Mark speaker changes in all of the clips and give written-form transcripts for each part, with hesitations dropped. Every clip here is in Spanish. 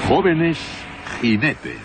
Speaker 1: Jóvenes jinetes.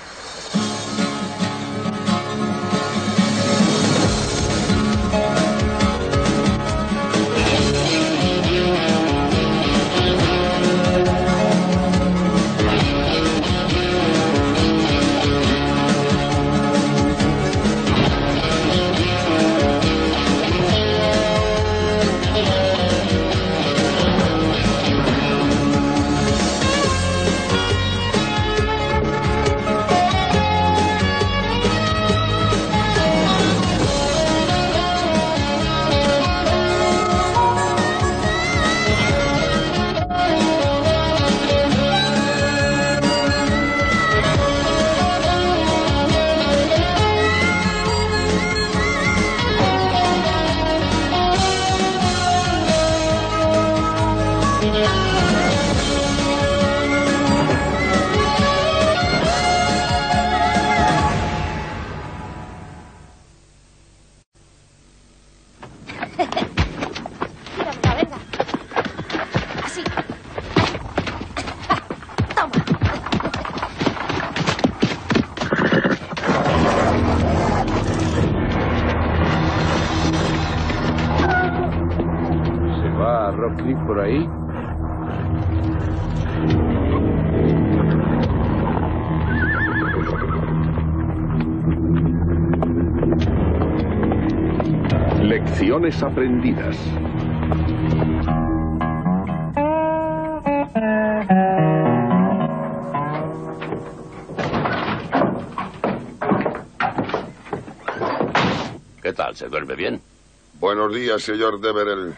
Speaker 2: Por ahí.
Speaker 1: Lecciones aprendidas.
Speaker 3: ¿Qué tal? ¿Se duerme bien?
Speaker 4: Buenos días, señor Deverell.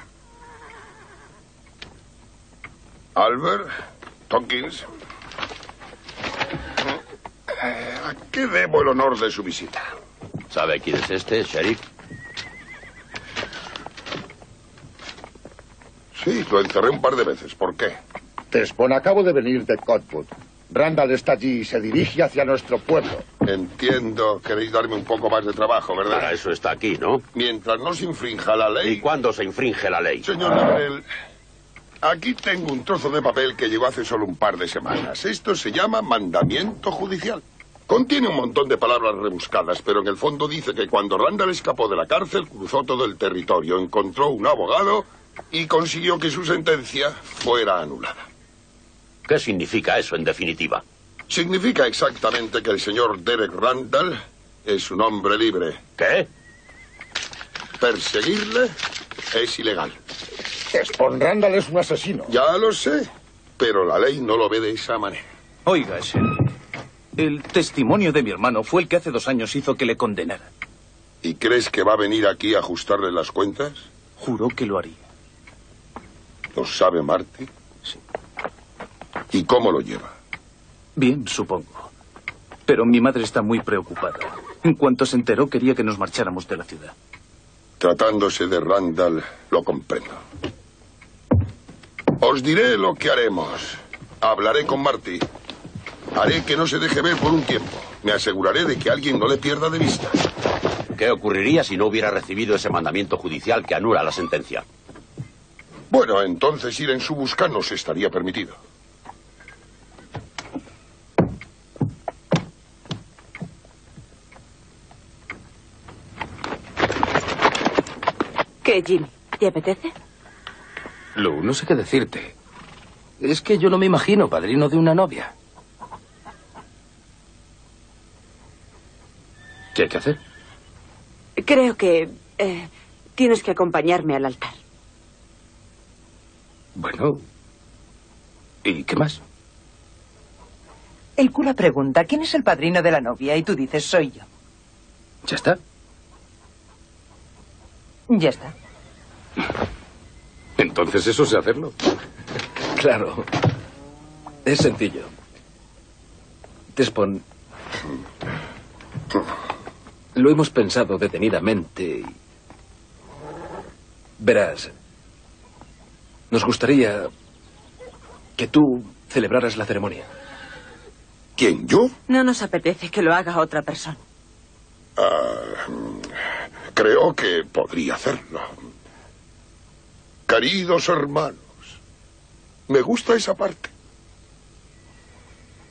Speaker 4: Albert, Tompkins. ¿A qué debo el honor de su visita?
Speaker 3: ¿Sabe quién es este, sheriff?
Speaker 4: Sí, lo encerré un par de veces. ¿Por qué?
Speaker 5: Tespon, acabo de venir de Cotwood. Randall está allí y se dirige hacia nuestro pueblo.
Speaker 4: Entiendo. Queréis darme un poco más de trabajo, ¿verdad?
Speaker 3: Para eso está aquí, ¿no?
Speaker 4: Mientras no se infrinja la ley...
Speaker 3: ¿Y cuándo se infringe la ley?
Speaker 4: Señor Deverell, aquí tengo un trozo de papel que llegó hace solo un par de semanas. Esto se llama mandamiento judicial. Contiene un montón de palabras rebuscadas, pero en el fondo dice que cuando Randall escapó de la cárcel, cruzó todo el territorio, encontró un abogado y consiguió que su sentencia fuera anulada.
Speaker 3: ¿Qué significa eso, en definitiva?
Speaker 4: Significa exactamente que el señor Derek Randall es un hombre libre.
Speaker 3: ¿Qué?
Speaker 4: Perseguirle es ilegal.
Speaker 5: Tespon, Randall es un asesino.
Speaker 4: Ya lo sé, pero la ley no lo ve de esa manera.
Speaker 6: Oiga, sheriff, el testimonio de mi hermano fue el que hace 2 años hizo que le condenaran.
Speaker 4: ¿Y crees que va a venir aquí a ajustarle las cuentas?
Speaker 6: Juró que lo haría.
Speaker 4: ¿Lo sabe Marty?
Speaker 6: Sí.
Speaker 4: ¿Y cómo lo lleva?
Speaker 6: Bien, supongo. Pero mi madre está muy preocupada. En cuanto se enteró, quería que nos marcháramos de la ciudad.
Speaker 4: Tratándose de Randall, lo comprendo. Os diré lo que haremos. Hablaré con Marty. Haré que no se deje ver por un tiempo. Me aseguraré de que alguien no le pierda de vista.
Speaker 3: ¿Qué ocurriría si no hubiera recibido ese mandamiento judicial que anula la sentencia?
Speaker 4: Bueno, entonces ir en su busca nos estaría permitido.
Speaker 7: ¿Qué, Jimmy? ¿Te apetece?
Speaker 2: Lou, no sé qué decirte. Es que yo no me imagino padrino de una novia. ¿Qué hay que hacer?
Speaker 7: Creo que tienes que acompañarme al altar.
Speaker 2: Bueno, ¿y qué más?
Speaker 8: El cura pregunta, ¿quién es el padrino de la novia? Y tú dices, soy yo.
Speaker 2: ¿Ya está?
Speaker 8: Ya está.
Speaker 2: Entonces eso sé hacerlo. Claro. Es sencillo. Tespon, lo hemos pensado detenidamente y... Verás, nos gustaría que tú celebraras la ceremonia.
Speaker 4: ¿Quién, yo?
Speaker 7: No nos apetece que lo haga otra persona.
Speaker 4: Creo que podría hacerlo. Queridos hermanos, me gusta esa parte.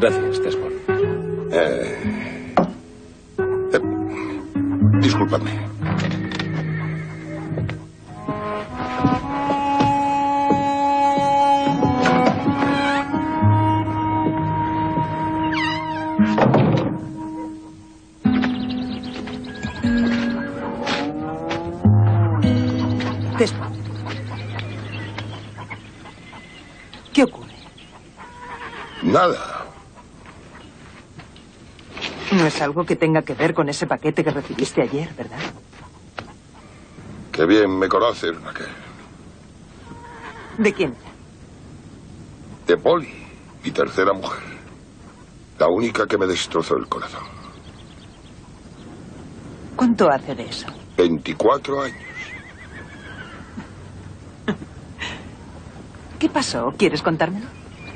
Speaker 9: Gracias, Desmond.
Speaker 4: Discúlpame.
Speaker 8: Desmond. ¿Qué ocurre?
Speaker 4: Nada.
Speaker 8: No es algo que tenga que ver con ese paquete que recibiste ayer, ¿verdad?
Speaker 4: Qué bien me conoces, Raquel.
Speaker 8: ¿De quién?
Speaker 4: De Polly, mi tercera mujer. La única que me destrozó el corazón.
Speaker 8: ¿Cuánto hace de eso?
Speaker 4: 24 años.
Speaker 8: ¿Qué pasó? ¿Quieres contármelo?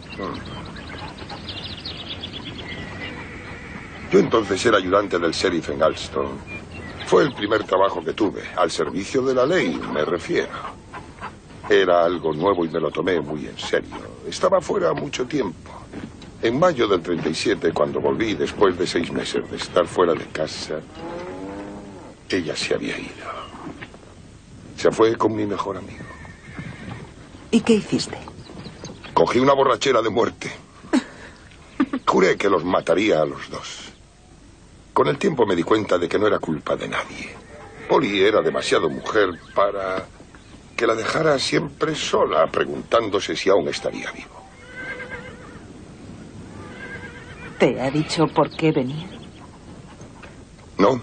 Speaker 4: Yo entonces era ayudante del sheriff en Alston. Fue el primer trabajo que tuve, al servicio de la ley, me refiero. Era algo nuevo y me lo tomé muy en serio. Estaba fuera mucho tiempo. En mayo del 37, cuando volví, después de 6 meses de estar fuera de casa, ella se había ido. Se fue con mi mejor amigo.
Speaker 8: ¿Y qué hiciste?
Speaker 4: Cogí una borrachera de muerte. Juré que los mataría a los dos. Con el tiempo me di cuenta de que no era culpa de nadie. Polly era demasiado mujer para que la dejara siempre sola, preguntándose si aún estaría vivo.
Speaker 8: ¿Te ha dicho por qué venía?
Speaker 4: ¿No?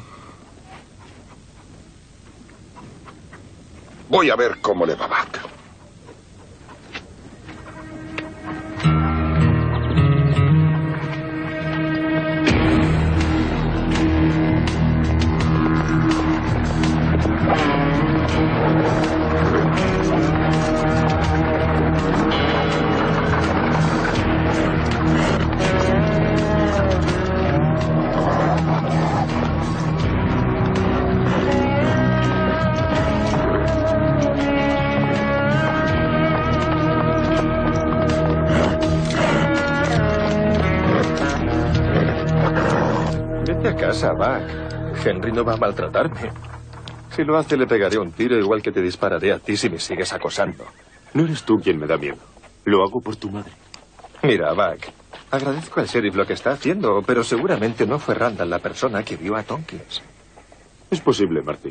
Speaker 4: Voy a ver cómo le va a Buck.
Speaker 9: Buck. Henry no va a maltratarme. Si lo hace, le pegaré un tiro igual que te dispararé a ti si me sigues acosando.
Speaker 10: No eres tú quien me da miedo. Lo hago por tu madre.
Speaker 9: Mira, Buck, agradezco al sheriff lo que está haciendo, pero seguramente no fue Randall la persona que vio a Tompkins.
Speaker 10: Es posible, Marty.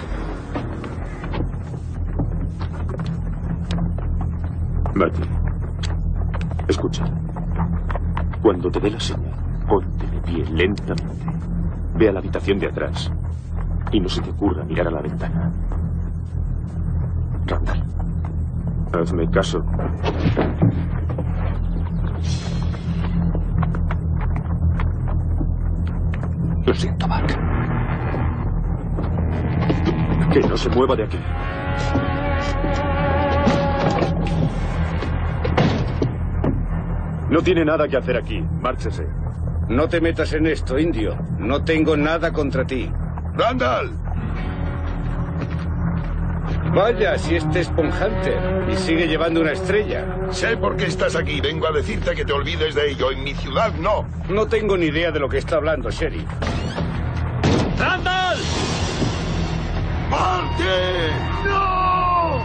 Speaker 10: Marty, escucha. Cuando te dé la señal, ponte de pie lentamente. Ve a la habitación de atrás y no se te ocurra mirar a la ventana.
Speaker 9: Randall,
Speaker 10: hazme caso.
Speaker 9: Lo siento, Buck.
Speaker 10: Que no se mueva de aquí. No tiene nada que hacer aquí. Márchese.
Speaker 11: No te metas en esto, indio. No tengo nada contra ti.
Speaker 4: ¡Randall!
Speaker 11: Vaya, si este es Pond Hunter y sigue llevando una estrella.
Speaker 4: Sé por qué estás aquí. Vengo a decirte que te olvides de ello. En mi ciudad, no.
Speaker 11: No tengo ni idea de lo que está hablando, sheriff.
Speaker 4: ¡Randall! ¡Marte! ¡No!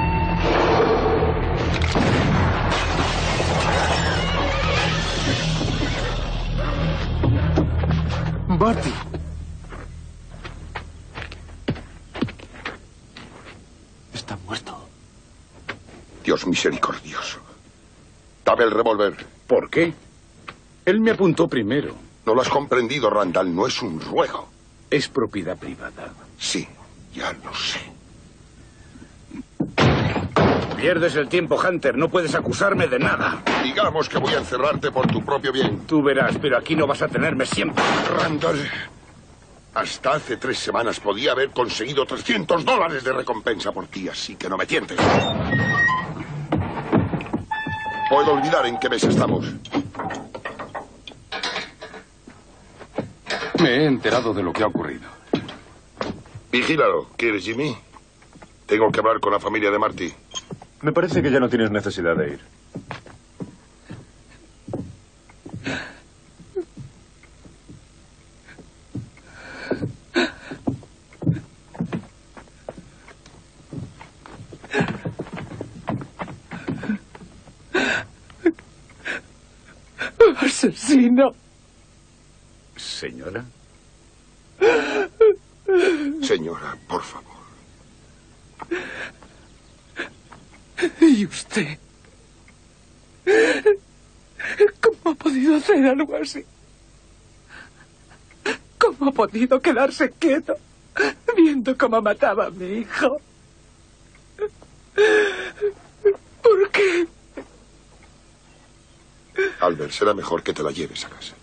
Speaker 9: Marty. Está muerto.
Speaker 4: Dios misericordioso. Dame el revólver.
Speaker 11: ¿Por qué? Él me apuntó primero.
Speaker 4: No lo has comprendido, Randall. No es un ruego.
Speaker 11: Es propiedad privada.
Speaker 4: Sí, ya lo sé.
Speaker 11: Pierdes el tiempo, Hunter. No puedes acusarme de nada.
Speaker 4: Digamos que voy a encerrarte por tu propio bien.
Speaker 11: Tú verás, pero aquí no vas a tenerme siempre.
Speaker 4: Randall, hasta hace 3 semanas podía haber conseguido $300 de recompensa por ti, así que no me tientes. Puedo olvidar en qué mes estamos.
Speaker 12: Me he enterado de lo que ha ocurrido.
Speaker 4: Vigílalo. ¿Quieres, Jimmy? Tengo que hablar con la familia de Marty.
Speaker 10: Me parece que ya no tienes necesidad de ir.
Speaker 13: asesino.
Speaker 12: Señora.
Speaker 4: Señora, por favor.
Speaker 13: ¿Y usted? ¿Cómo ha podido hacer algo así? ¿Cómo ha podido quedarse quieto viendo cómo mataba a mi hijo? ¿Por qué?
Speaker 4: Albert, será mejor que te la lleves a casa.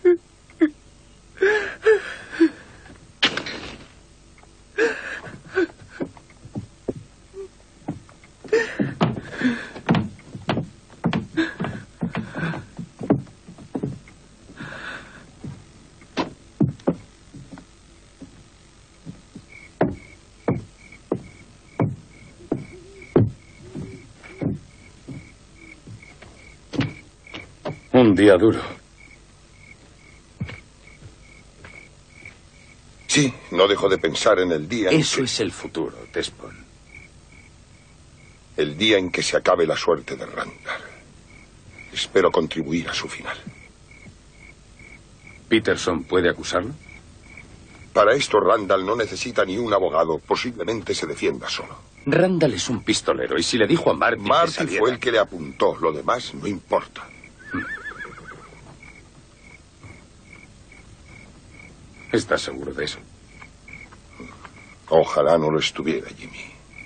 Speaker 12: Un día duro.
Speaker 4: Sí, no dejo de pensar en el día...
Speaker 12: Eso es el futuro, Desmond.
Speaker 4: El día en que se acabe la suerte de Randall. Espero contribuir a su final.
Speaker 12: ¿Peterson puede acusarlo?
Speaker 4: Para esto Randall no necesita ni un abogado. Posiblemente se defienda solo.
Speaker 12: Randall es un pistolero y si le dijo a Marty que
Speaker 4: Marty
Speaker 12: saliera...
Speaker 4: fue el que le apuntó. Lo demás no importa.
Speaker 12: ¿Estás seguro de eso?
Speaker 4: Ojalá no lo estuviera, Jimmy.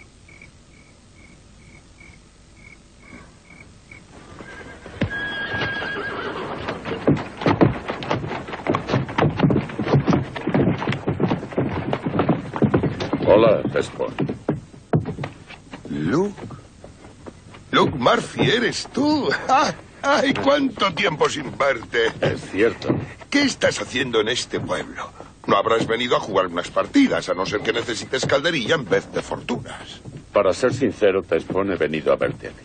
Speaker 12: Hola, Desmond.
Speaker 4: Luke. Luke Murphy, ¿eres tú? ¡Ay, cuánto tiempo sin verte!
Speaker 12: Es cierto.
Speaker 4: ¿Qué estás haciendo en este pueblo? No habrás venido a jugar unas partidas, a no ser que necesites calderilla en vez de fortunas.
Speaker 12: Para ser sincero, Desmond, he venido a verte a ti.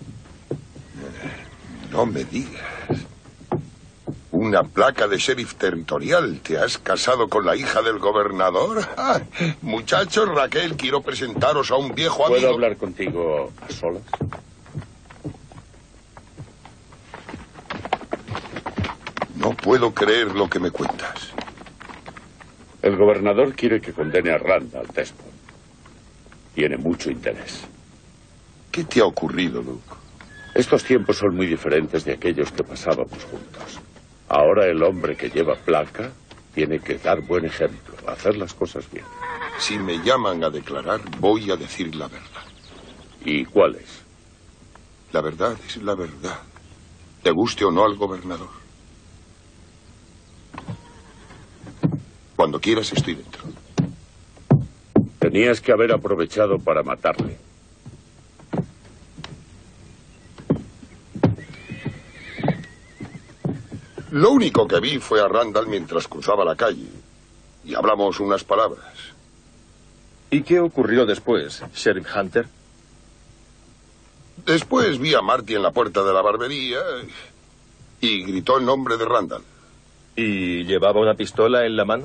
Speaker 4: No me digas. Una placa de sheriff territorial. ¿Te has casado con la hija del gobernador? Muchachos, Raquel, quiero presentaros a un viejo amigo.
Speaker 12: ¿Puedo hablar contigo a solas?
Speaker 4: No puedo creer lo que me cuentas.
Speaker 12: El gobernador quiere que condene a Randall, Desmond. Tiene mucho interés.
Speaker 4: ¿Qué te ha ocurrido, Luke?
Speaker 12: Estos tiempos son muy diferentes de aquellos que pasábamos juntos. Ahora el hombre que lleva placa tiene que dar buen ejemplo, hacer las cosas bien.
Speaker 4: Si me llaman a declarar, voy a decir la verdad.
Speaker 12: ¿Y cuál es?
Speaker 4: La verdad es la verdad. Te guste o no al gobernador. Cuando quieras estoy dentro.
Speaker 12: Tenías que haber aprovechado para matarle.
Speaker 4: Lo único que vi fue a Randall mientras cruzaba la calle. Y hablamos unas palabras.
Speaker 9: ¿Y qué ocurrió después, Sheriff Hunter?
Speaker 4: Después vi a Marty en la puerta de la barbería y gritó el nombre de Randall.
Speaker 9: ¿Y llevaba una pistola en la mano?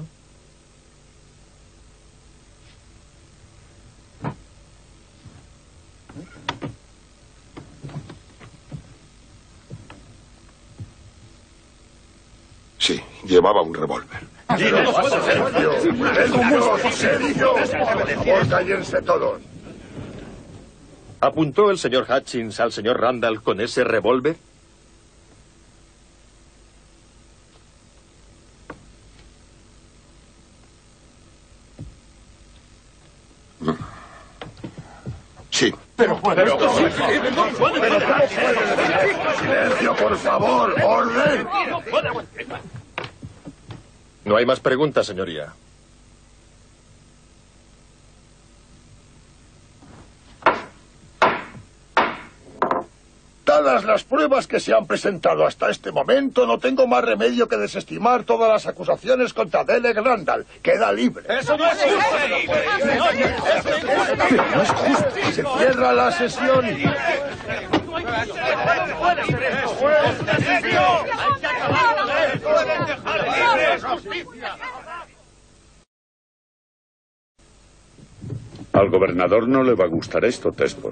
Speaker 4: Sí, llevaba un revólver.
Speaker 5: ¡Cállense todos!
Speaker 9: ¿Apuntó el señor Hutchins al señor Randall con ese revólver?
Speaker 4: Sí.
Speaker 5: ¡Silencio, por favor! ¡Orden!
Speaker 9: No hay más preguntas, señoría.
Speaker 5: Dadas las pruebas que se han presentado hasta este momento, no tengo más remedio que desestimar todas las acusaciones contra Derek Randall. Queda libre.
Speaker 11: ¡Eso no es justo!
Speaker 5: No es justo. Se cierra la sesión.
Speaker 12: Al gobernador no le va a gustar esto, Desmond.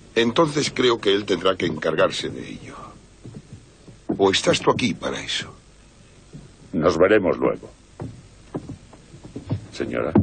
Speaker 4: Entonces creo que él tendrá que encargarse de ello. ¿O estás tú aquí para eso?
Speaker 12: Nos veremos luego. Señora.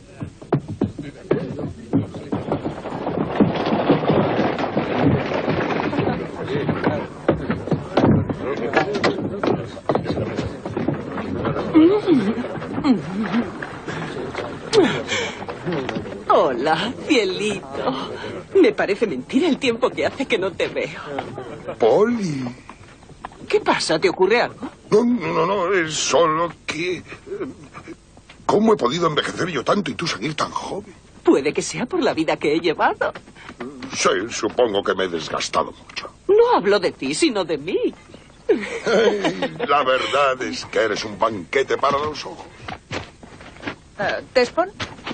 Speaker 7: Hola, cielito. Me parece mentira el tiempo que hace que no te veo.
Speaker 4: Polly.
Speaker 7: ¿Qué pasa? ¿Te ocurre algo?
Speaker 4: No, es solo que... ¿Cómo he podido envejecer yo tanto y tú seguir tan joven?
Speaker 7: Puede que sea por la vida que he llevado.
Speaker 4: Sí, supongo que me he desgastado mucho.
Speaker 7: No hablo de ti, sino de mí.
Speaker 4: La verdad es que eres un banquete para los ojos.
Speaker 8: ¿Tespon?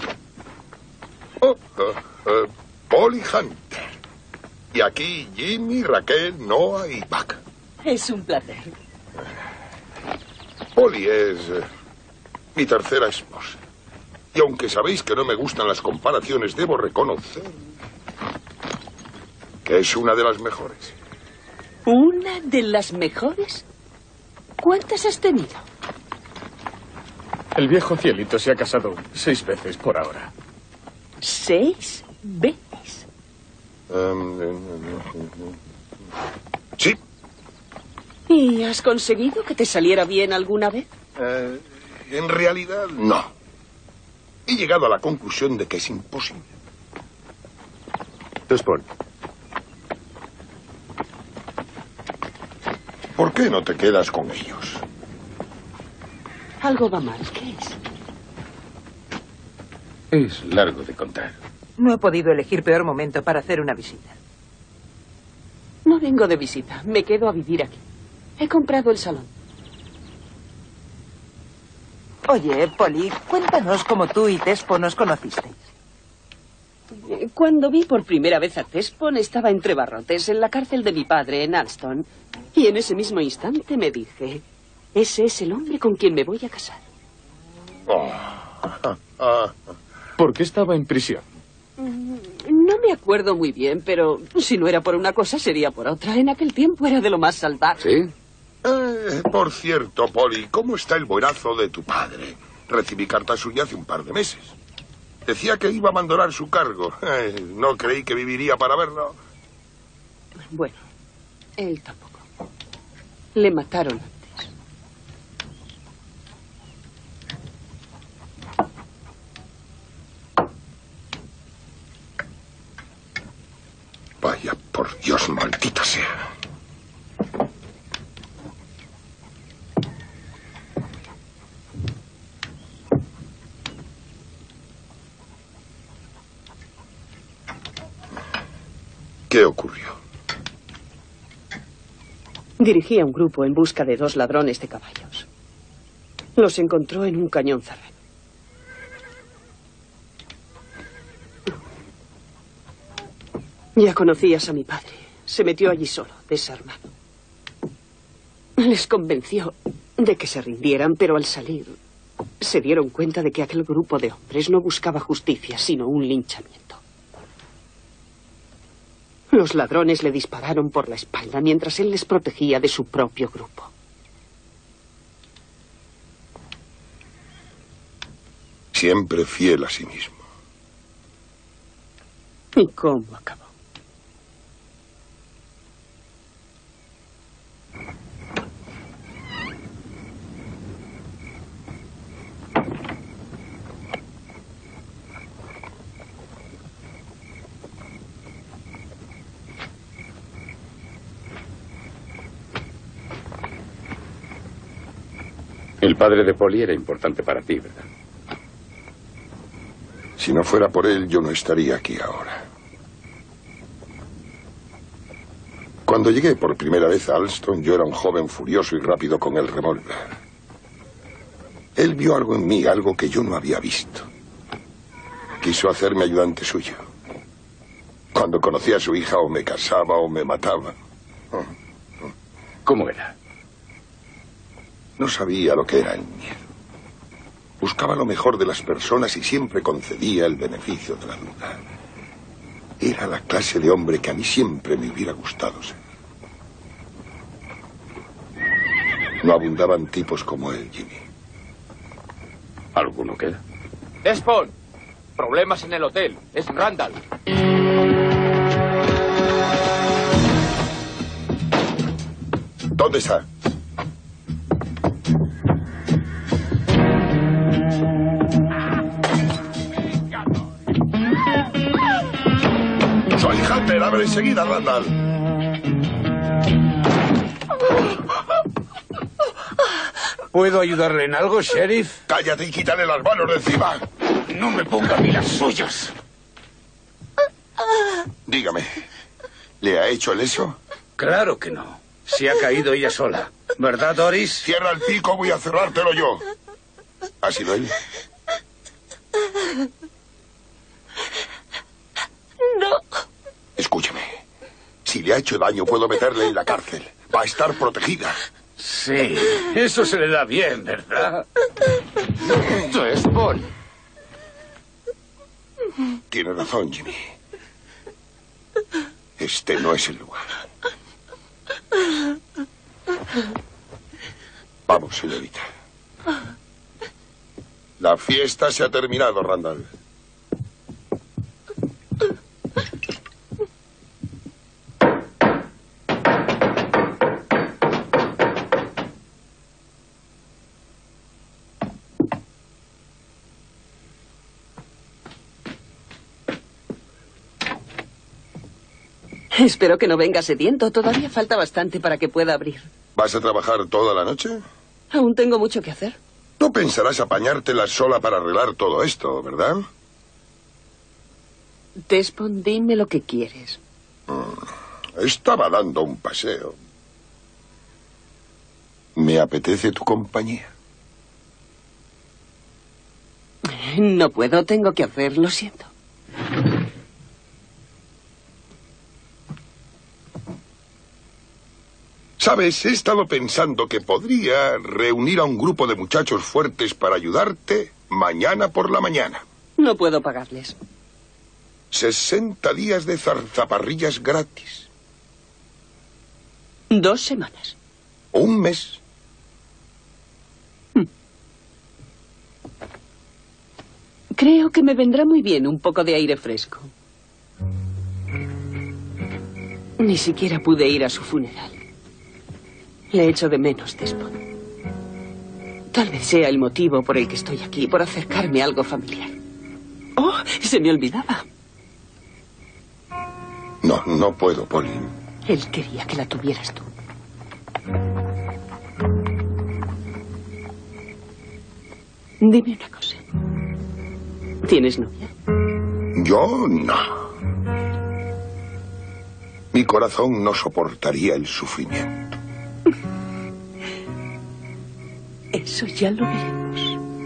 Speaker 4: Polly Hunter. Y aquí Jimmy, Raquel, Noah y Buck.
Speaker 7: Es un placer.
Speaker 4: Polly es mi tercera esposa. Y aunque sabéis que no me gustan las comparaciones, debo reconocer que es una de las mejores.
Speaker 7: ¿Una de las mejores? ¿Cuántas has tenido?
Speaker 9: El viejo cielito se ha casado 6 veces por ahora.
Speaker 7: 6 veces.
Speaker 4: Sí.
Speaker 7: ¿Y has conseguido que te saliera bien alguna vez?
Speaker 4: En realidad, no. He llegado a la conclusión de que es imposible.
Speaker 9: Tespon.
Speaker 4: ¿Por qué no te quedas con ellos?
Speaker 7: Algo va mal. ¿Qué es?
Speaker 2: Es largo de contar.
Speaker 8: No he podido elegir peor momento para hacer una visita.
Speaker 7: No vengo de visita. Me quedo a vivir aquí. He comprado el salón.
Speaker 8: Oye, Polly, cuéntanos cómo tú y Tespon os conocisteis.
Speaker 7: Cuando vi por primera vez a Tespon, estaba entre barrotes en la cárcel de mi padre en Alston. Y en ese mismo instante me dije, ese es el hombre con quien me voy a casar.
Speaker 9: ¿Por qué estaba en prisión?
Speaker 7: No me acuerdo muy bien, pero si no era por una cosa, sería por otra. En aquel tiempo era de lo más salvaje.
Speaker 2: ¿Sí?
Speaker 4: Por cierto, Polly, ¿cómo está el buenazo de tu padre? Recibí carta suya hace un par de meses. Decía que iba a abandonar su cargo. No creí que viviría para verlo.
Speaker 7: Bueno, él tampoco. Le mataron antes.
Speaker 4: Vaya, por Dios, maldita sea. ¿Qué ocurrió?
Speaker 7: Dirigía un grupo en busca de 2 ladrones de caballos. Los encontró en un cañón cerrado. Ya conocías a mi padre. Se metió allí solo, desarmado. Les convenció de que se rindieran, pero al salir se dieron cuenta de que aquel grupo de hombres no buscaba justicia, sino un linchamiento. Los ladrones le dispararon por la espalda mientras él les protegía de su propio grupo.
Speaker 4: Siempre fiel a sí mismo.
Speaker 7: ¿Y cómo acabó?
Speaker 3: El padre de Polly era importante para ti, ¿verdad?
Speaker 4: Si no fuera por él, yo no estaría aquí ahora. Cuando llegué por primera vez a Alston, yo era un joven furioso y rápido con el revólver. Él vio algo en mí, algo que yo no había visto. Quiso hacerme ayudante suyo. Cuando conocí a su hija, o me casaba o me mataba.
Speaker 2: ¿Cómo era?
Speaker 4: No sabía lo que era el miedo. Buscaba lo mejor de las personas y siempre concedía el beneficio de la duda. Era la clase de hombre que a mí siempre me hubiera gustado ser. No abundaban tipos como él, Jimmy.
Speaker 3: ¿Alguno queda?
Speaker 14: Desmond, problemas en el hotel. Es Randall.
Speaker 4: ¿Dónde está? Soy Hunter, abre enseguida, Randall.
Speaker 11: ¿Puedo ayudarle en algo, sheriff?
Speaker 4: Cállate y quítale las manos de encima.
Speaker 11: No me ponga a mí las suyas.
Speaker 4: Dígame, ¿le ha hecho el eso?
Speaker 11: Claro que no. Se ha caído ella sola. ¿Verdad, Doris?
Speaker 4: Cierra el pico, voy a cerrártelo yo. ¿Ha sido él?
Speaker 13: No.
Speaker 4: Escúcheme. Si le ha hecho daño, puedo meterle en la cárcel. Va a estar protegida.
Speaker 11: Sí, eso se le da bien, ¿verdad?
Speaker 14: Desmond.
Speaker 4: Tiene razón, Jimmy. Este no es el lugar. Vamos, señorita. La fiesta se ha terminado, Randall.
Speaker 7: Espero que no venga sediento. Todavía falta bastante para que pueda abrir.
Speaker 4: ¿Vas a trabajar toda la noche?
Speaker 7: Aún tengo mucho que hacer.
Speaker 4: No pensarás apañártela sola para arreglar todo esto, ¿verdad?
Speaker 7: Desmond, dime lo que quieres.
Speaker 4: Estaba dando un paseo. Me apetece tu compañía.
Speaker 7: No puedo, tengo que hacer, lo siento.
Speaker 4: Sabes, he estado pensando que podría reunir a un grupo de muchachos fuertes para ayudarte mañana por la mañana.
Speaker 7: No puedo pagarles.
Speaker 4: 60 días de zarzaparrillas gratis.
Speaker 7: 2 semanas.
Speaker 4: Un mes.
Speaker 7: Creo que me vendrá muy bien un poco de aire fresco. Ni siquiera pude ir a su funeral. Le echo de menos, Desmond. Tal vez sea el motivo por el que estoy aquí, por acercarme a algo familiar. ¡Oh! Se me olvidaba.
Speaker 4: No puedo, Polly.
Speaker 7: Él quería que la tuvieras tú. Dime una cosa. ¿Tienes novia?
Speaker 4: Yo no. Mi corazón no soportaría el sufrimiento.
Speaker 7: Eso ya lo veremos.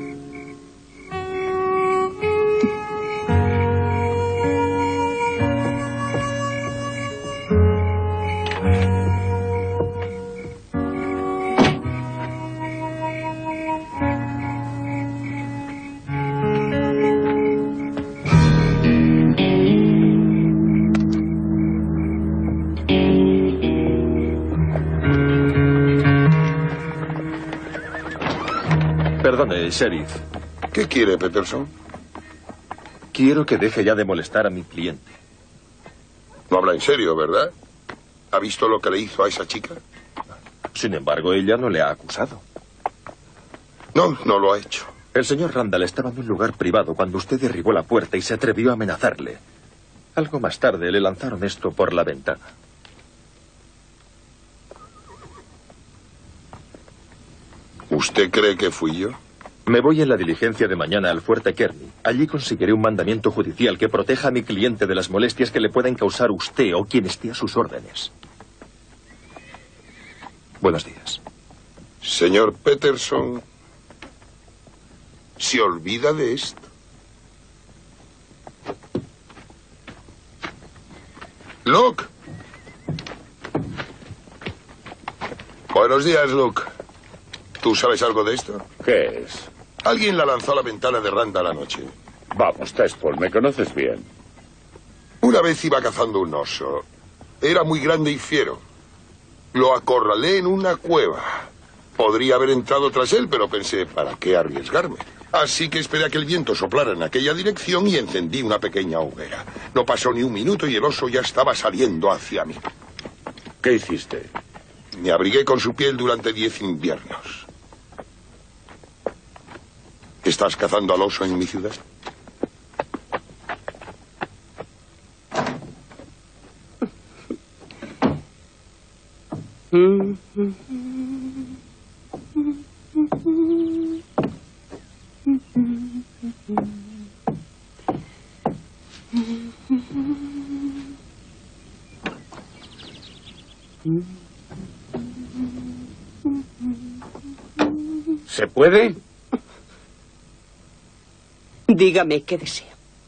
Speaker 9: Perdone, sheriff.
Speaker 4: ¿Qué quiere, Peterson?
Speaker 9: Quiero que deje ya de molestar a mi cliente.
Speaker 4: No habla en serio, ¿verdad? ¿Ha visto lo que le hizo a esa chica?
Speaker 9: Sin embargo, ella no le ha acusado.
Speaker 4: No, no lo ha hecho.
Speaker 9: El señor Randall estaba en un lugar privado cuando usted derribó la puerta y se atrevió a amenazarle. Algo más tarde le lanzaron esto por la ventana.
Speaker 4: ¿Usted cree que fui yo?
Speaker 9: Me voy en la diligencia de mañana al fuerte Kearney. Allí conseguiré un mandamiento judicial que proteja a mi cliente de las molestias que le pueden causar usted o quien esté a sus órdenes. Buenos días.
Speaker 4: Señor Peterson, ¿se olvida de esto? Luke. Buenos días, Luke. ¿Tú sabes algo de esto?
Speaker 12: ¿Qué es?
Speaker 4: Alguien la lanzó a la ventana de Randall anoche.
Speaker 12: Vamos, Tespol, me conoces bien.
Speaker 4: Una vez iba cazando un oso. Era muy grande y fiero. Lo acorralé en una cueva. Podría haber entrado tras él, pero pensé, ¿para qué arriesgarme? Así que esperé a que el viento soplara en aquella dirección y encendí una pequeña hoguera. No pasó ni un minuto y el oso ya estaba saliendo hacia mí.
Speaker 12: ¿Qué hiciste?
Speaker 4: Me abrigué con su piel durante 10 inviernos. ¿Estás cazando al oso en mi ciudad?
Speaker 11: ¿Se puede?
Speaker 7: Dígame qué desea.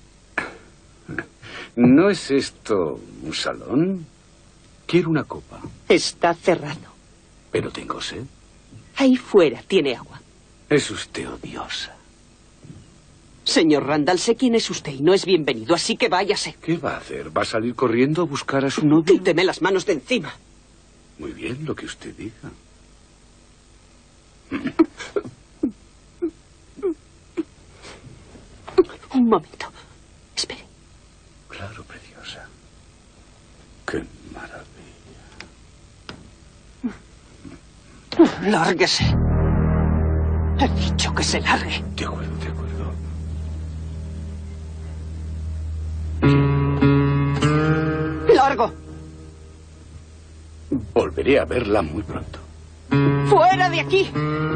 Speaker 11: ¿No es esto un salón? Quiero una copa.
Speaker 7: Está cerrado.
Speaker 11: Pero tengo sed.
Speaker 7: Ahí fuera tiene agua.
Speaker 11: Es usted odiosa.
Speaker 7: Señor Randall, sé quién es usted y no es bienvenido, así que váyase.
Speaker 11: ¿Qué va a hacer? ¿Va a salir corriendo a buscar a su novio?
Speaker 7: Quíteme las manos de encima.
Speaker 11: Muy bien, lo que usted diga.
Speaker 7: Un momento. Espere.
Speaker 11: Claro, preciosa. Qué maravilla.
Speaker 7: Lárguese. He dicho que se largue.
Speaker 11: De acuerdo, de acuerdo.
Speaker 7: ¡Largo!
Speaker 11: Volveré a verla muy pronto.
Speaker 7: ¡Fuera de aquí!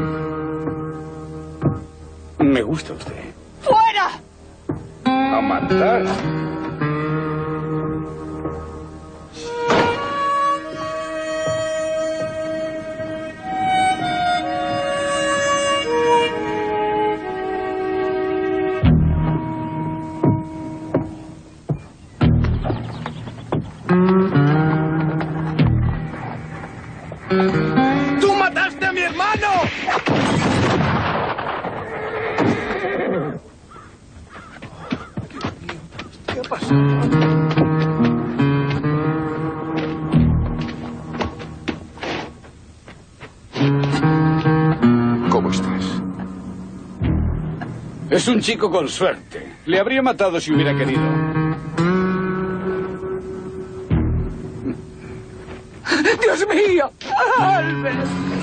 Speaker 11: Me gusta usted.
Speaker 7: ¡Fuera!
Speaker 11: A matar.
Speaker 5: ¡Tú mataste a mi hermano! ¿Qué ha pasado?
Speaker 4: ¿Cómo estás?
Speaker 11: Es un chico con suerte. Le habría matado si hubiera querido.
Speaker 13: ¡Dios mío! ¡Albert!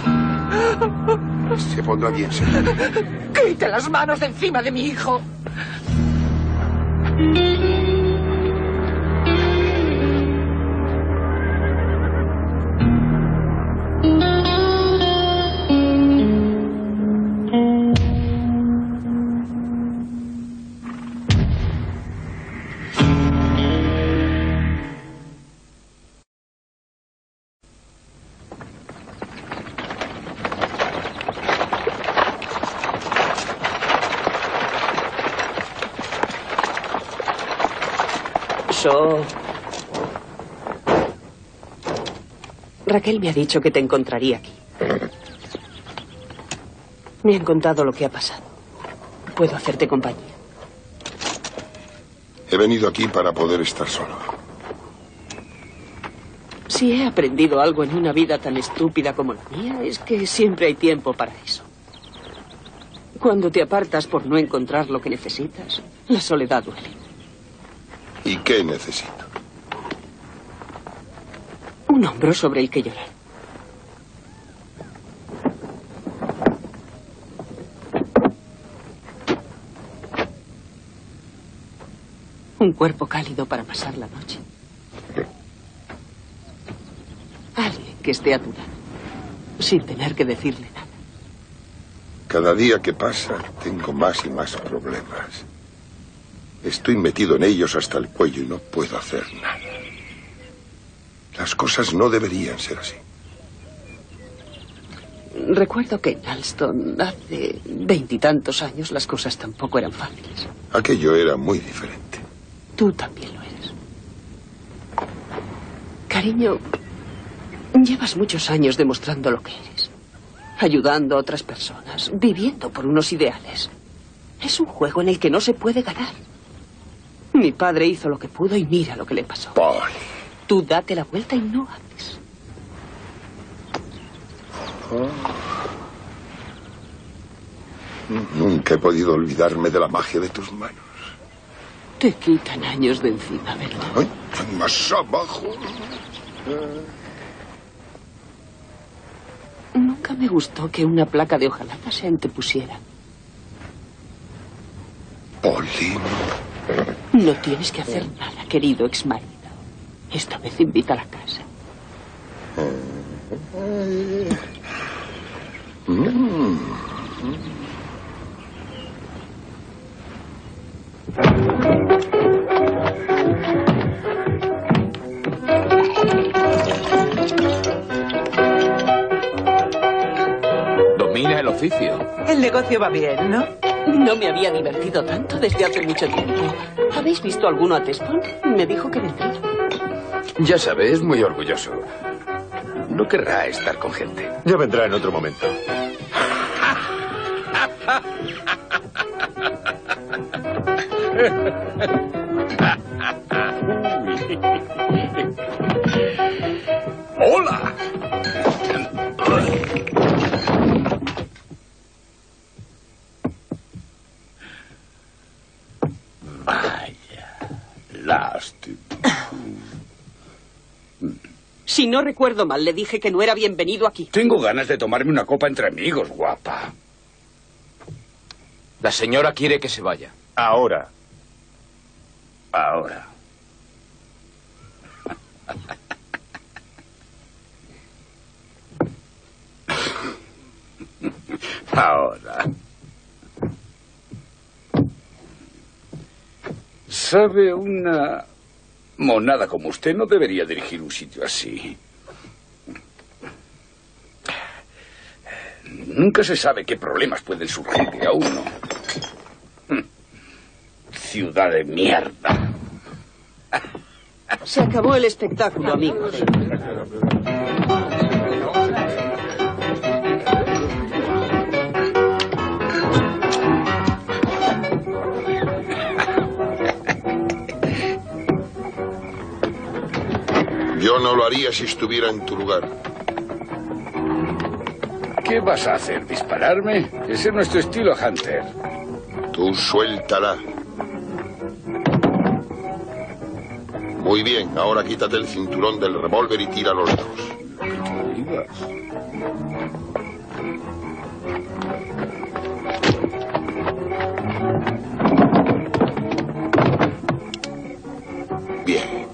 Speaker 4: Se pondrá bien, señor.
Speaker 13: ¡Quite las manos de encima de mi hijo!
Speaker 7: Raquel me ha dicho que te encontraría aquí. Me han contado lo que ha pasado. Puedo hacerte compañía.
Speaker 4: He venido aquí para poder estar solo.
Speaker 7: Si he aprendido algo en una vida tan estúpida como la mía, es que siempre hay tiempo para eso. Cuando te apartas por no encontrar lo que necesitas, la soledad duele.
Speaker 4: ¿Y qué necesito?
Speaker 7: Un hombro sobre el que llorar. Un cuerpo cálido para pasar la noche. Alguien que esté a tu lado, sin tener que decirle nada.
Speaker 4: Cada día que pasa, tengo más y más problemas. Estoy metido en ellos hasta el cuello y no puedo hacer nada. Las cosas no deberían ser así.
Speaker 7: Recuerdo que en Alston, hace 20 y tantos años, las cosas tampoco eran fáciles.
Speaker 4: Aquello era muy diferente.
Speaker 7: Tú también lo eres. Cariño, llevas muchos años demostrando lo que eres. Ayudando a otras personas, viviendo por unos ideales. Es un juego en el que no se puede ganar. Mi padre hizo lo que pudo y mira lo que le pasó.
Speaker 4: Paul.
Speaker 7: Tú date la vuelta y no haces.
Speaker 4: Nunca he podido olvidarme de la magia de tus manos.
Speaker 7: Te quitan años de encima, ¿verdad?
Speaker 4: Ay, más abajo.
Speaker 7: Nunca me gustó que una placa de hojalata se antepusiera.
Speaker 4: Polino.
Speaker 7: No tienes que hacer nada, querido exmarido. Esta vez invita a la casa.
Speaker 14: Domina el oficio.
Speaker 8: El negocio va bien, ¿no?
Speaker 7: No me había divertido tanto desde hace mucho tiempo. ¿Habéis visto alguno a Tespon? Me dijo que vendría.
Speaker 2: Ya sabe, es muy orgulloso. No querrá estar con gente.
Speaker 10: Ya vendrá en otro momento.
Speaker 5: ¡Hola!
Speaker 12: Vaya, lástima.
Speaker 7: Si no recuerdo mal, le dije que no era bienvenido aquí.
Speaker 11: Tengo ganas de tomarme una copa entre amigos, guapa.
Speaker 14: La señora quiere que se vaya.
Speaker 10: Ahora.
Speaker 11: Ahora. Ahora. ¿Sabe? Una monada como usted no debería dirigir un sitio así. Nunca se sabe qué problemas pueden surgir a uno. Ciudad de mierda.
Speaker 7: Se acabó el espectáculo, amigos.
Speaker 4: Yo no lo haría si estuviera en tu lugar.
Speaker 11: ¿Qué vas a hacer? ¿Dispararme? Ese es nuestro estilo, Hunter.
Speaker 4: Tú suéltala. Muy bien, ahora quítate el cinturón del revólver y tira los dos. Bien.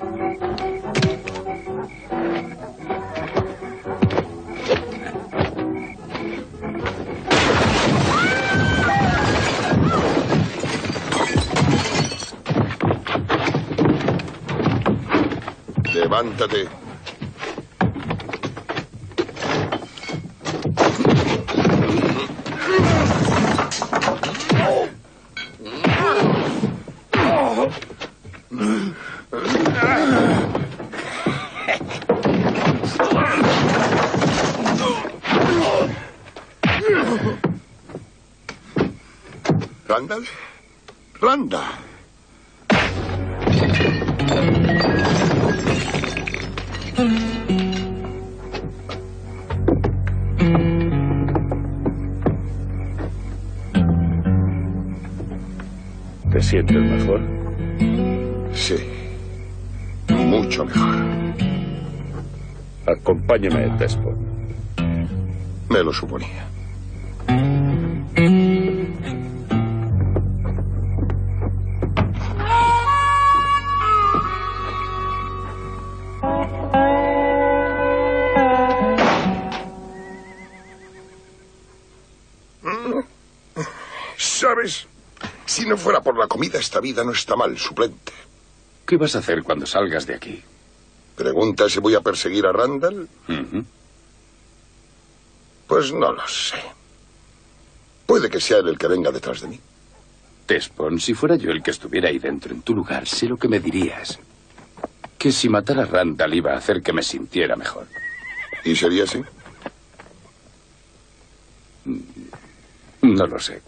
Speaker 4: Levántate. ¿Randall? Randall.
Speaker 11: ¿Te sientes mejor?
Speaker 4: Sí. Mucho mejor.
Speaker 11: Acompáñame a Tespon.
Speaker 4: Me lo suponía. ¿Sabes? Si no fuera por la comida, esta vida no está mal, suplente.
Speaker 11: ¿Qué vas a hacer cuando salgas de aquí?
Speaker 4: ¿Pregunta si voy a perseguir a Randall? Pues no lo sé. Puede que sea él el que venga detrás de mí.
Speaker 11: Tespon, si fuera yo el que estuviera ahí dentro, en tu lugar, sé lo que me dirías. Que si matar a Randall iba a hacer que me sintiera mejor.
Speaker 4: ¿Y sería así?
Speaker 11: No lo sé.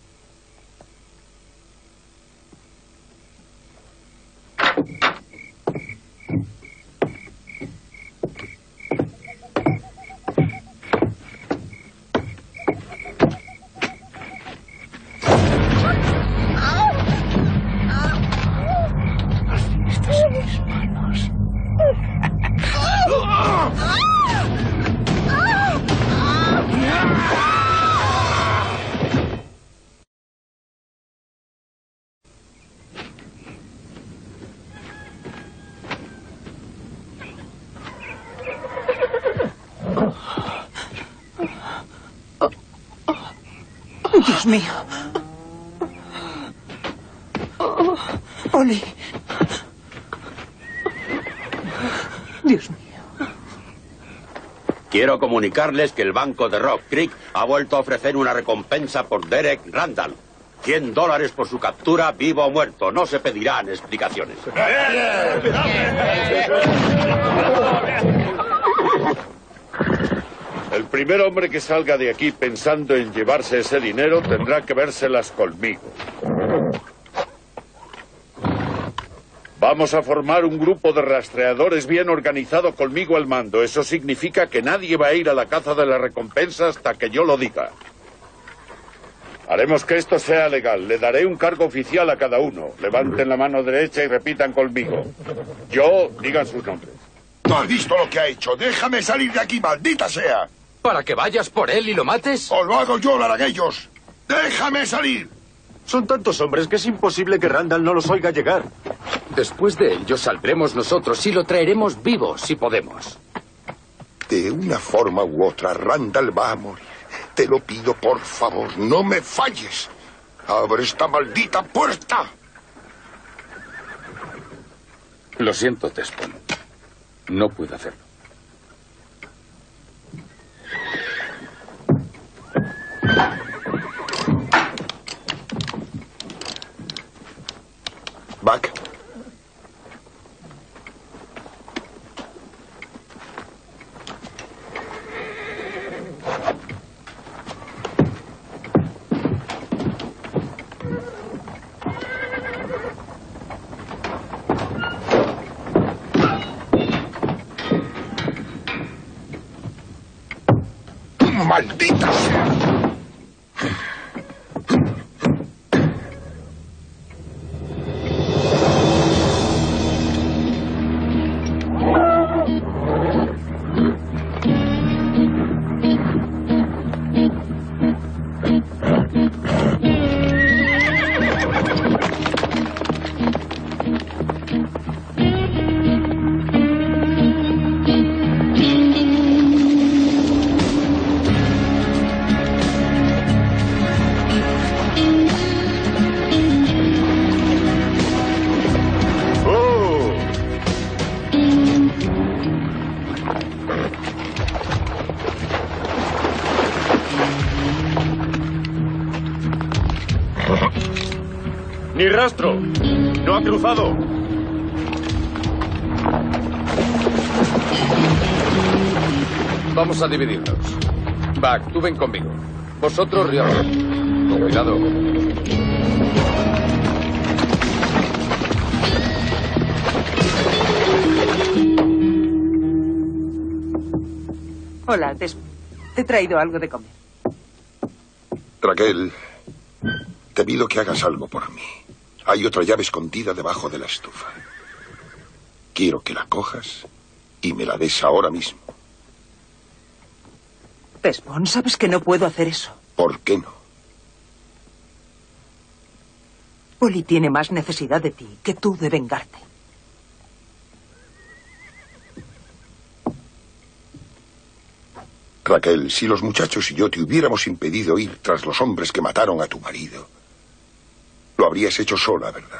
Speaker 8: Dios mío. Polly. Dios mío.
Speaker 3: Quiero comunicarles que el banco de Rock Creek ha vuelto a ofrecer una recompensa por Derek Randall. $100 por su captura, vivo o muerto. No se pedirán explicaciones.
Speaker 12: El primer hombre que salga de aquí pensando en llevarse ese dinero tendrá que vérselas conmigo. Vamos a formar un grupo de rastreadores bien organizado conmigo al mando. Eso significa que nadie va a ir a la caza de la recompensa hasta que yo lo diga. Haremos que esto sea legal. Le daré un cargo oficial a cada uno. Levanten la mano derecha y repitan conmigo. Yo, digan sus nombres.
Speaker 5: ¿No has visto lo que ha hecho? Déjame salir de aquí, maldita sea.
Speaker 2: ¿Para que vayas por él y lo mates?
Speaker 5: O lo hago yo, lo harán ellos. ¡Déjame salir!
Speaker 10: Son tantos hombres que es imposible que Randall no los oiga llegar.
Speaker 11: Después de ello saldremos nosotros y lo traeremos vivo, si podemos.
Speaker 4: De una forma u otra, Randall va a morir. Te lo pido, por favor, no me falles. Abre esta maldita puerta.
Speaker 11: Lo siento, Desmond. No puedo hacerlo.
Speaker 4: Buck. ¡Maldita sea!
Speaker 10: ¡Ni rastro! ¡No ha cruzado!
Speaker 11: Vamos a dividirnos. Buck, tú ven conmigo. Vosotros, Rion. Con cuidado.
Speaker 8: Hola, Desmond. Te he traído algo de comer.
Speaker 4: Raquel, te pido que hagas algo por mí. Hay otra llave escondida debajo de la estufa. Quiero que la cojas y me la des ahora mismo.
Speaker 8: Desmond, sabes que no puedo hacer eso.
Speaker 4: ¿Por qué no?
Speaker 8: Polly tiene más necesidad de ti que tú de vengarte.
Speaker 4: Raquel, si los muchachos y yo te hubiéramos impedido ir tras los hombres que mataron a tu marido, lo habrías hecho sola, ¿verdad?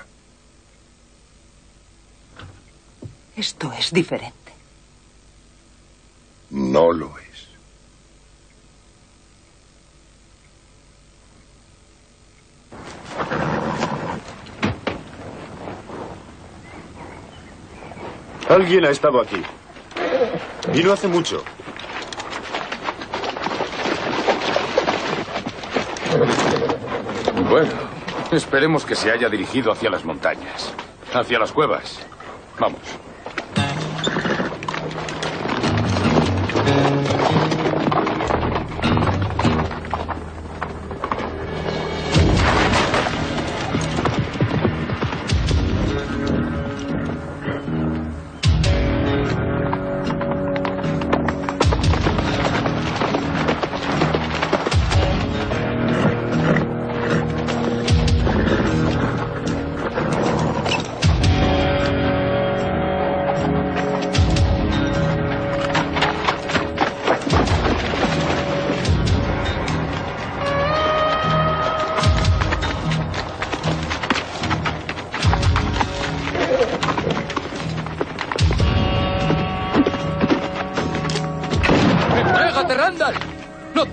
Speaker 8: Esto es diferente.
Speaker 4: No lo es.
Speaker 10: Alguien ha estado aquí. Y no hace mucho.
Speaker 11: Bueno, esperemos que se haya dirigido hacia las montañas. Hacia las cuevas. Vamos.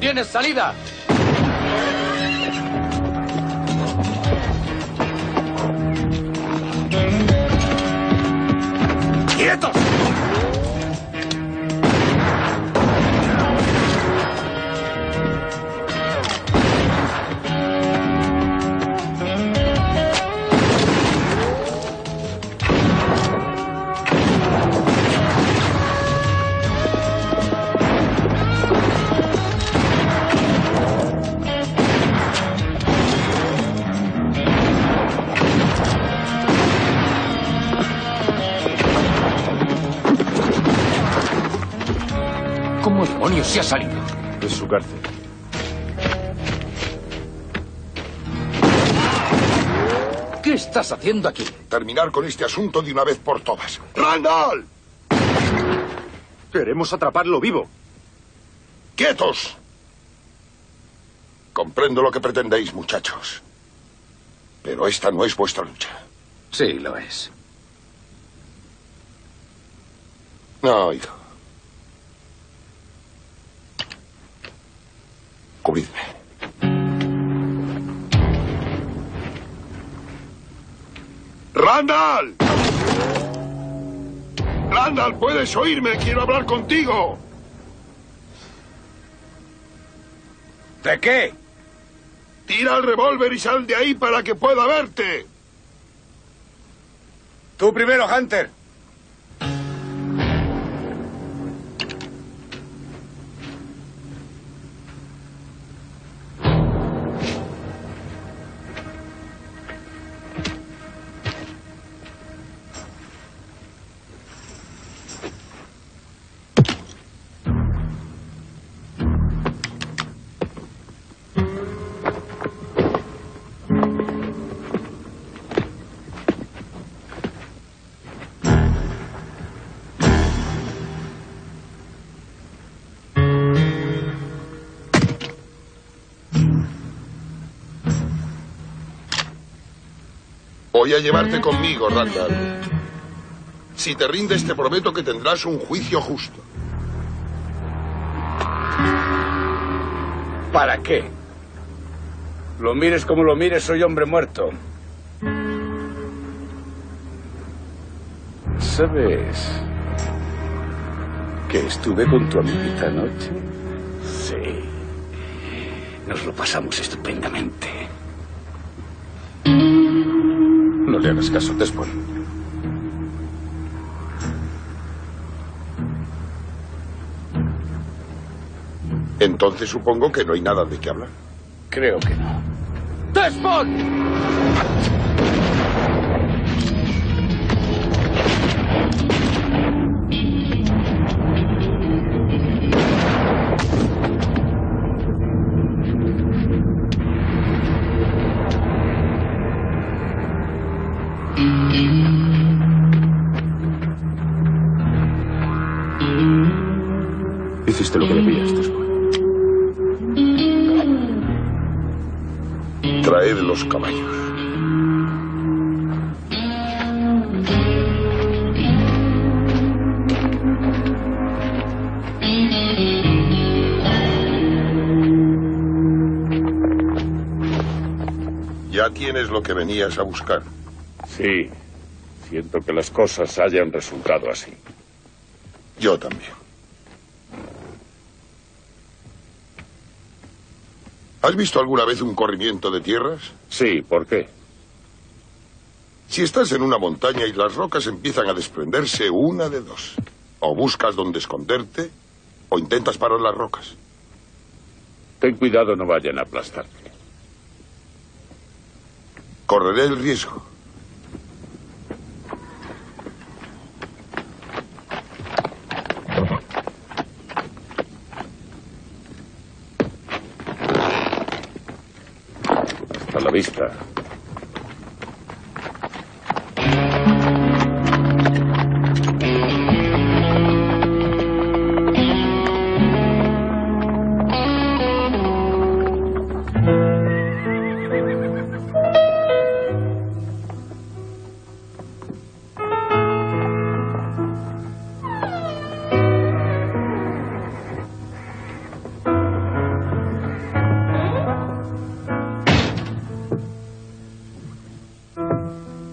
Speaker 2: ¡Tienes salida!
Speaker 5: ¡Quietos!
Speaker 2: ¿Cómo demonios se ha salido?
Speaker 10: Es su cárcel.
Speaker 2: ¿Qué estás haciendo aquí?
Speaker 4: Terminar con este asunto de una vez por todas. ¡Randall!
Speaker 10: Queremos atraparlo vivo.
Speaker 4: ¡Quietos! Comprendo lo que pretendéis, muchachos. Pero esta no es vuestra lucha.
Speaker 11: Sí, lo es.
Speaker 4: No, hijo. Cubridme. ¡Randall! ¡Randall, puedes oírme! ¡Quiero hablar contigo!
Speaker 5: ¿De qué?
Speaker 4: Tira el revólver y sal de ahí para que pueda verte.
Speaker 5: Tú primero, Hunter.
Speaker 4: Voy a llevarte conmigo, Randall. Si te rindes, te prometo que tendrás un juicio justo.
Speaker 5: ¿Para qué? Lo mires como lo mires, soy hombre muerto. ¿Sabes que estuve con tu amiguita anoche? Sí. Nos lo pasamos estupendamente.
Speaker 11: No le hagas caso, Desmond.
Speaker 4: Entonces supongo que no hay nada de qué hablar.
Speaker 5: Creo que no.
Speaker 2: ¡Desmond!
Speaker 10: Hiciste lo que debías, Desmond.
Speaker 4: Traed los caballos. Ya tienes lo que venías a buscar.
Speaker 12: Sí, siento que las cosas hayan resultado así.
Speaker 4: Yo también. ¿Has visto alguna vez un corrimiento de tierras?
Speaker 12: Sí, ¿por qué?
Speaker 4: Si estás en una montaña y las rocas empiezan a desprenderse, una de dos. O buscas dónde esconderte, o intentas parar las rocas.
Speaker 12: Ten cuidado, no vayan a aplastarte.
Speaker 4: Correré el riesgo.
Speaker 12: A la vista.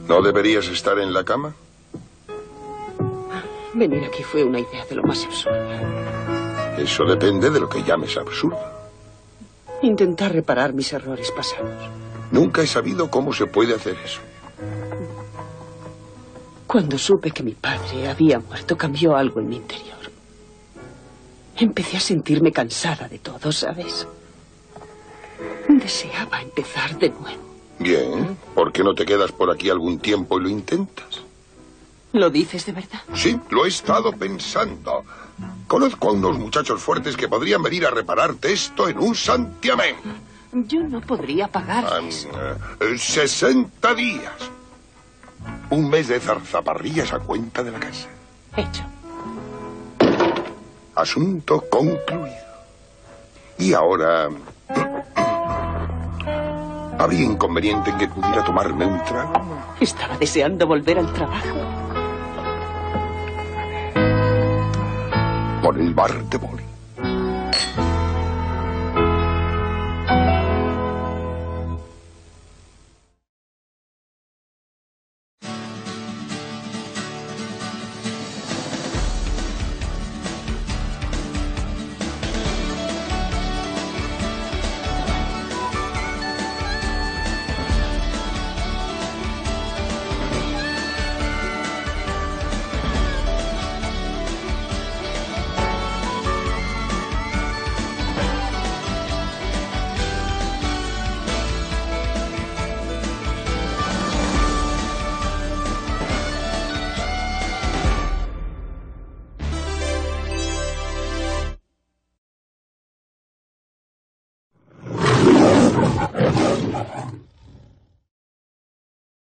Speaker 4: ¿No deberías estar en la cama?
Speaker 7: Venir aquí fue una idea de lo más absurda.
Speaker 4: Eso depende de lo que llames absurdo.
Speaker 7: Intentar reparar mis errores pasados.
Speaker 4: Nunca he sabido cómo se puede hacer eso.
Speaker 7: Cuando supe que mi padre había muerto, cambió algo en mi interior. Empecé a sentirme cansada de todo, ¿sabes? Deseaba empezar de nuevo.
Speaker 4: Bien, ¿por qué no te quedas por aquí algún tiempo y lo intentas?
Speaker 7: ¿Lo dices de verdad?
Speaker 4: Sí, lo he estado pensando. Conozco a unos muchachos fuertes que podrían venir a repararte esto en un santiamén.
Speaker 7: Yo no podría pagarles.
Speaker 4: 60 días. Un mes de zarzaparrillas a cuenta de la casa.
Speaker 7: Hecho.
Speaker 4: Asunto concluido. Y ahora... ¿habría inconveniente en que pudiera tomarme un trago?
Speaker 7: Estaba deseando volver al trabajo.
Speaker 4: Por el bar de boli.